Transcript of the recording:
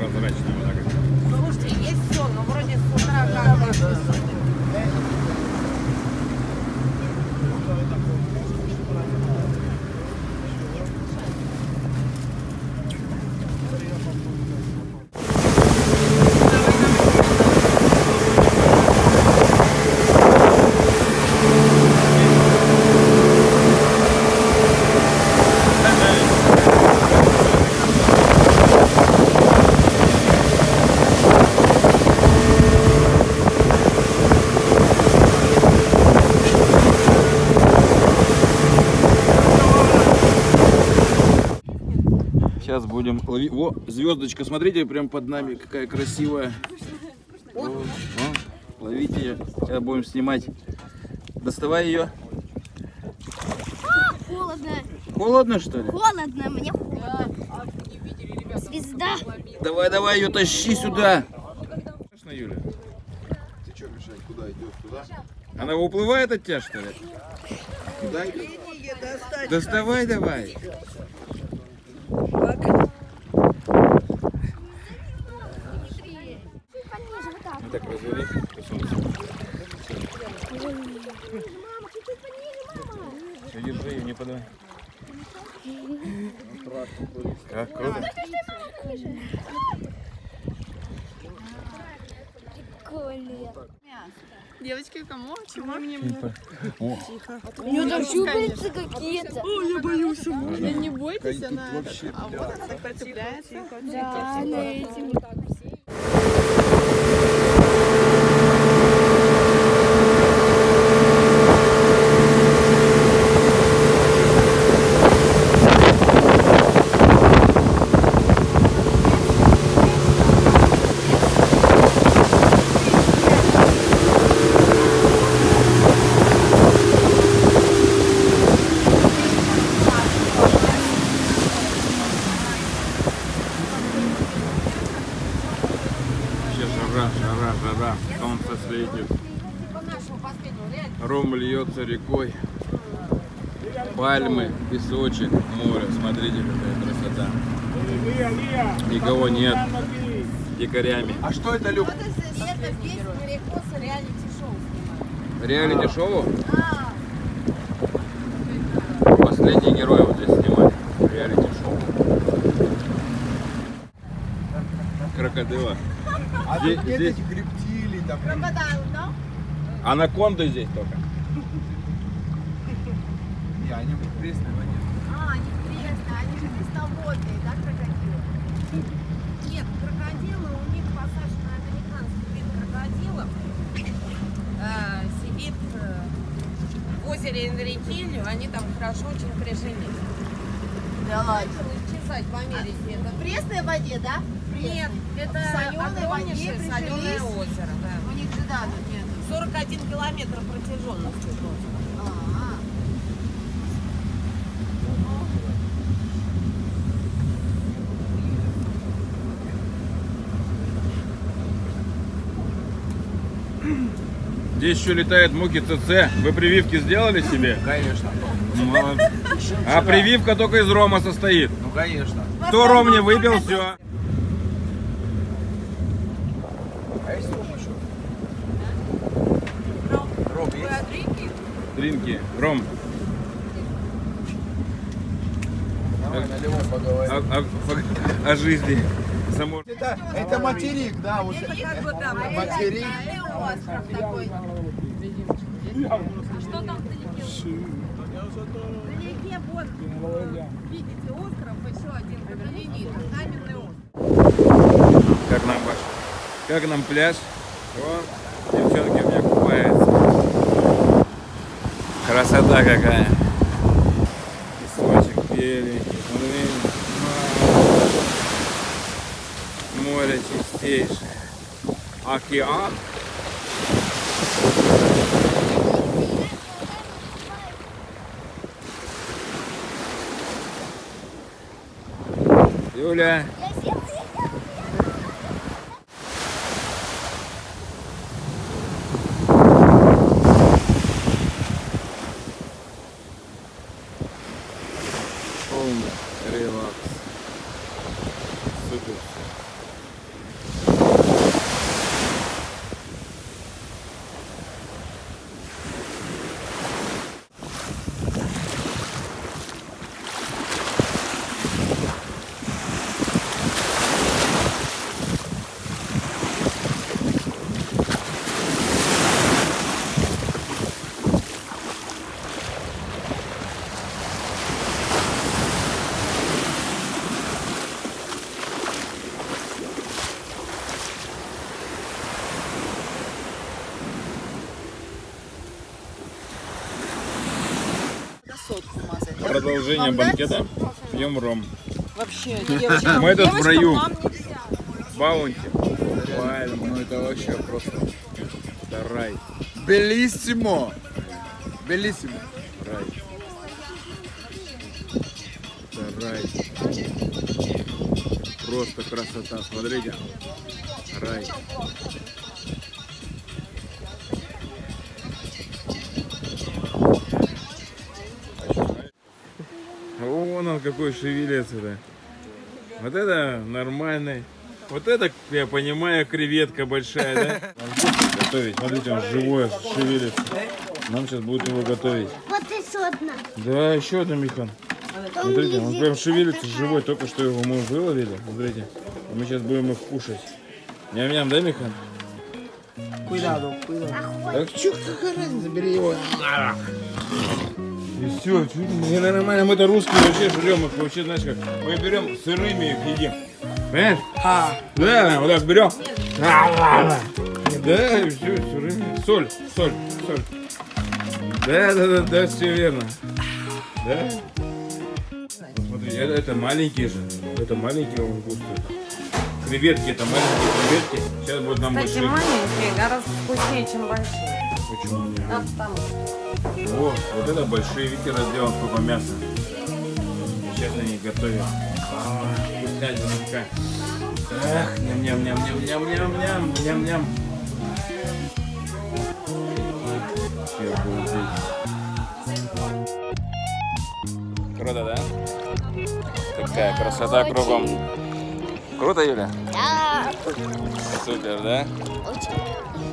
прозрачная вода. Слушайте, есть все, но вроде с утра как бы... Сейчас будем ловить. О, звездочка, смотрите, прям под нами, какая красивая. О, ловите ее. Сейчас будем снимать. Доставай ее. Холодно. Холодно, что ли? Холодно, мне холодно. Звезда. Давай, давай ее тащи сюда. Конечно, Юля. Ты что мешать? Куда идет? Туда? Она уплывает от тебя, что ли? Куда идет? Доставай давай. Так развели. Все, держи ее, не подавай. Как круто. Девочки, кому? Чего мне? О, У нее там щупальца какие-то. Я боюсь. Не бойтесь, Тут она... вообще, А вот она так цепляется. Да, на этим. жара, солнце светит, ром льется рекой, пальмы, песочек, море, смотрите, какая красота. Никого нет, дикарями. А что это, Люк? Это весь моряков реалити-шоу снимают. Реалити-шоу? Последний герой вот здесь снимали. Реалити-шоу. Крокодила. А Здесь- тут нет здесь- этих рептилий там. Крокодайл, да? Анаконда здесь только. Не, они в пресной воде. Они пресные, они же пресноводные, да, крокодилы? Нет, крокодилы, у них посажен американский вид крокодилов. Сидит в озере Энрикилью, они там хорошо очень прижились. Да ладно. Исчезать в Америке. Это В пресной воде, да? Нет, это соленой огромнейшее воде соленое прижились? озеро. Да. У них же, да, тут нет. 41 километр протяженности тоже. Здесь еще летает Муки ЦЦ. Вы прививки сделали себе? Конечно. Молодцы. А прививка только из рома состоит. Ну, конечно. Кто ром не выпил, все. А есть ром еще? Ром Вы есть? от реки? Дринки, ром. Давай наливом поговорим. О жизни. Само... Это материк, да, вот Это как бы там материк. остров такой. Что там вдалеке? Вдалеке вот, видите, остров, еще один, Каталинит, каменный остров. Как нам пляж? О, девчонки у меня купаются. Красота какая. Песочек беленький. Смотри. Море чистейшее. Океан. Юля. Полный релакс. Супер. продолжение банкета. Пьем ром. Вообще, девочка. Мы тут в раю. Нам нельзя. Баунти. Пальма. Ну это вообще просто. Это рай. Белиссимо. Белиссимо. Рай. Это рай. Просто красота. Смотрите. Рай. Вон он какой шевелится-то. Вот это нормальный. Вот это, я понимаю, креветка большая, да? Готовить. Смотрите, он живой, шевелится. Нам сейчас будут его готовить. Вот еще одна. Да, еще одна, Михан. Смотрите, он прям шевелится живой. Только что его мы выловили. Смотрите. И мы сейчас будем их кушать. Ням-ням, да, Михан? Cuidado. Так что, какая разница, бери его. И все, не нормально, мы-то русские вообще жрем их, вообще, знаешь как, мы берем сырыми их едим. Понимаешь? Да, вот так берем. Да, и все, сырыми. Соль. Да, все верно. Да? Смотри, это маленькие же. Это маленькие лангусты. Креветки, это маленькие креветки. Сейчас будут нам Кстати, большие. маленькие гораздо вкуснее, чем большие. Почему? Да, потому что. Вот это большие, видите, разделан сколько мяса. Сейчас они готовят. Вкуснятина такая. Эх, ням-ням-ням-ням-ням-ням-ням. Круто, да? Такая красота кругом. Круто, Юля? Да. Супер, да? Очень.